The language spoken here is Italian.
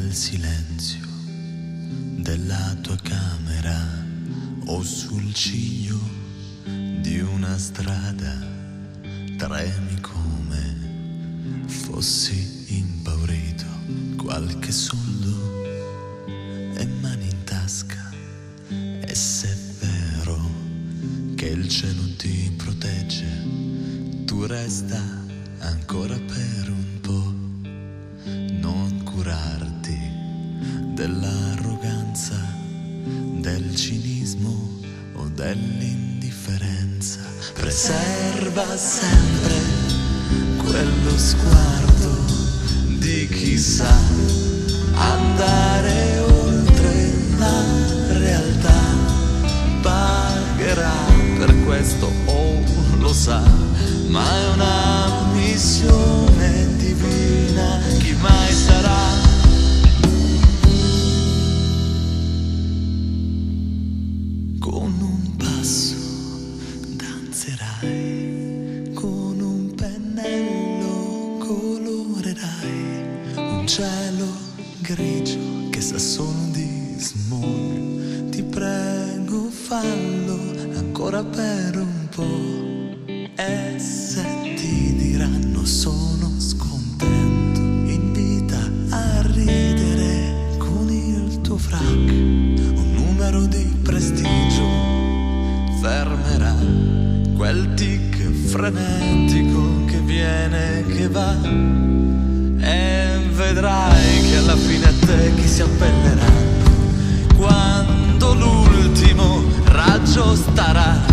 nel silenzio della tua camera o sul ciglio di una strada tremi come fossi impaurito, qualche soldo e mani in tasca. E se è vero che il cielo ti protegge, tu resta ancora per un po'. Non curarti dell'arroganza, del cinismo o dell'indifferenza. Preserva sempre quello sguardo di chi sa andare oltre la realtà. Pagherà per questo, oh, lo sa, ma è una missione divina. Chi mai sarà? Con un passo danzerai, con un pennello colorerai un cielo grigio che sa solo di smog. Ti prego, fallo ancora per un po'. E se ti diranno sono scontento, invita a ridere con il tuo frac. Un numero di prestigio fermerà quel tic frenetico che viene, che va. E vedrai che alla fine a te chi si appellerà quando l'ultimo raggio starà